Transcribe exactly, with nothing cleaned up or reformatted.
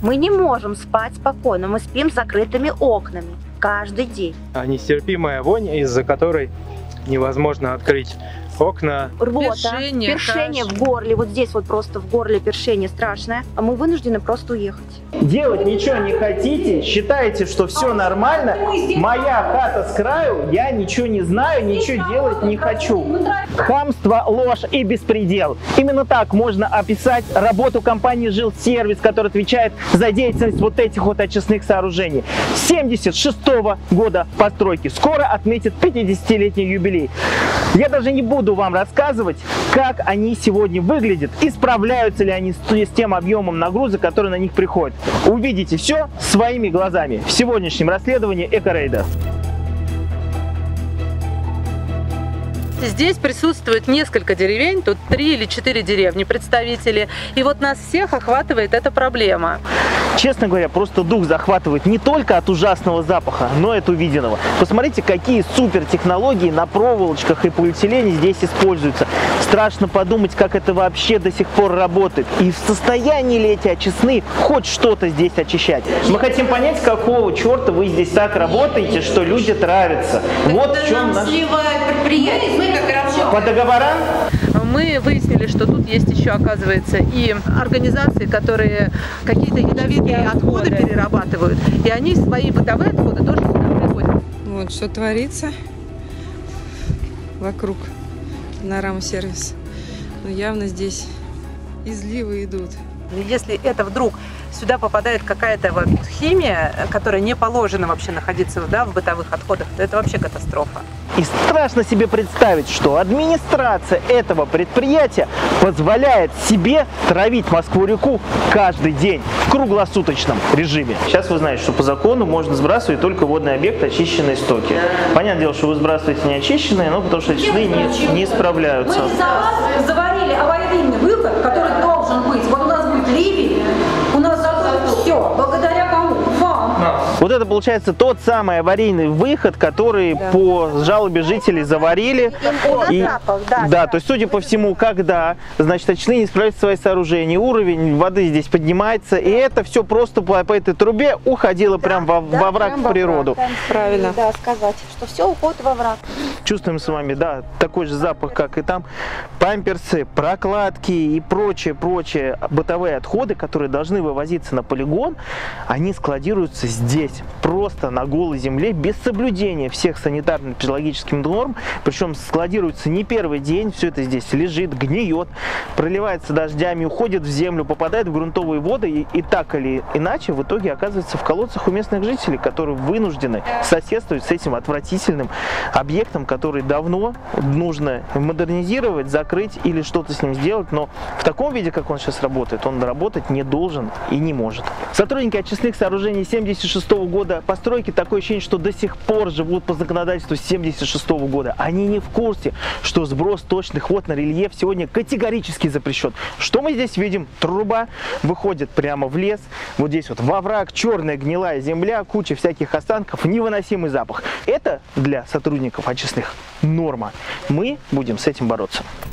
Мы не можем спать спокойно, мы спим с закрытыми окнами каждый день. А нестерпимая вонь, из-за которой невозможно открыть окна. Рвота, першение, першение кашель. в горле, вот здесь вот просто в горле першение страшное, а мы вынуждены просто уехать. Делать ничего не хотите, считаете, что все нормально, моя хата с краю, я ничего не знаю, ничего делать не хочу. Хамство, ложь и беспредел. Именно так можно описать работу компании «Жилсервис», которая отвечает за деятельность вот этих вот очистных сооружений. семьдесят шестого года постройки. Скоро отметит пятидесятилетний юбилей. Я даже не буду вам рассказывать, как они сегодня выглядят и справляются ли они с тем объемом нагрузок, который на них приходит. Увидите все своими глазами в сегодняшнем расследовании Эко-рейда. Здесь присутствует несколько деревень, тут три или четыре деревни представители, и вот нас всех охватывает эта проблема. Честно говоря, просто дух захватывает не только от ужасного запаха, но и от увиденного. Посмотрите, какие супер технологии на проволочках и полиэтилене здесь используются. Страшно подумать, как это вообще до сих пор работает. И в состоянии ли эти очистные хоть что-то здесь очищать? Мы хотим понять, какого черта вы здесь так работаете, что люди травятся. Вот в чем наш... По договорам? Мы выяснили, что тут есть еще, оказывается, и организации, которые какие-то ядовитые отходы перерабатывают, и они свои бытовые отходы тоже сюда привозят. Вот что творится вокруг на РАМ-сервис. Но явно здесь изливы идут. Если это вдруг сюда попадает какая-то вот химия, которая не положена вообще находиться, да, в бытовых отходах, то это вообще катастрофа. И страшно себе представить, что администрация этого предприятия позволяет себе травить Москву-реку каждый день в круглосуточном режиме. Сейчас вы знаете, что по закону можно сбрасывать только водный объект очищенные стоки. Понятное дело, что вы сбрасываете не очищенные, но потому что очистные не, не справляются. Мы за вас заварили аварийный выход, который должен быть. Вот у нас будет ливень, у нас все, благодаря кому? Вам. Вот это получается тот самый аварийный выход, который да. по жалобе жителей заварили. И, запах, да, да, то есть, судя по всему, когда, значит, очистные не справляют свои сооружения, уровень воды здесь поднимается, и это все просто по, по этой трубе уходило да, прям во, да, во враг в природу. Враг, правильно. Да, сказать, что все уходит во враг. Чувствуем с вами, да, такой же запах, как и там. Памперсы, прокладки и прочее, прочее бытовые отходы, которые должны вывозиться на полигон, они складируются здесь, просто на голой земле, без соблюдения всех санитарно-эпидемиологических норм. Причем складируется не первый день, все это здесь лежит, гниет, проливается дождями, уходит в землю, попадает в грунтовые воды и, и так или иначе в итоге оказывается в колодцах у местных жителей, которые вынуждены соседствовать с этим отвратительным объектом, который давно нужно модернизировать, закрыть или что-то с ним сделать, но в таком виде, как он сейчас работает, он работать не должен и не может. Сотрудники очистных сооружений семьдесят шестого года постройки, такое ощущение, что до сих пор живут по законодательству семьдесят шестого года. Они не в курсе, что сброс точных вод на рельеф сегодня категорически запрещен. Что мы здесь видим? Труба выходит прямо в лес, вот здесь вот во враг, черная гнилая земля, куча всяких останков, невыносимый запах. Это для сотрудников очистных норма. Мы будем с этим бороться.